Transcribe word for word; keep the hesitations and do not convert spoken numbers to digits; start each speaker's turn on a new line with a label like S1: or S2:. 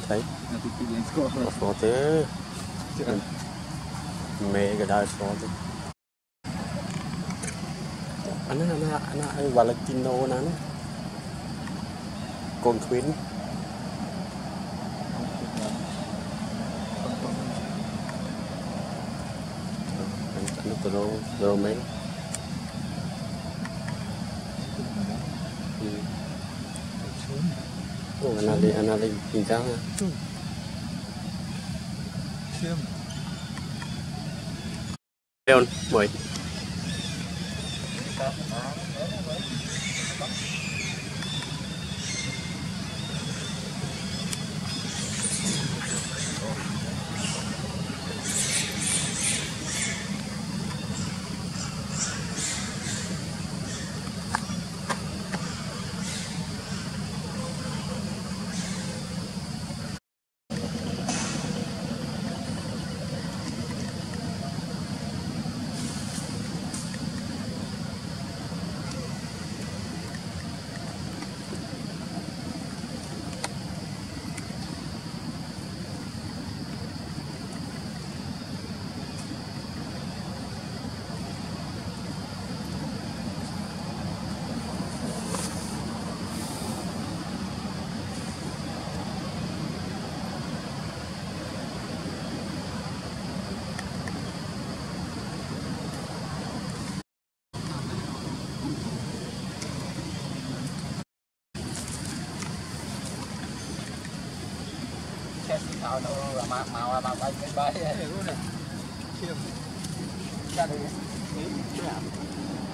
S1: thấy có thế mẹ cái đài có thế anh anh anh anh Valentino nè con khuyến nó từ đâu đâu mấy anh này anh này nhìn sao nha Leon mời màu màu màu màu bay bay bay luôn này. Ra đi.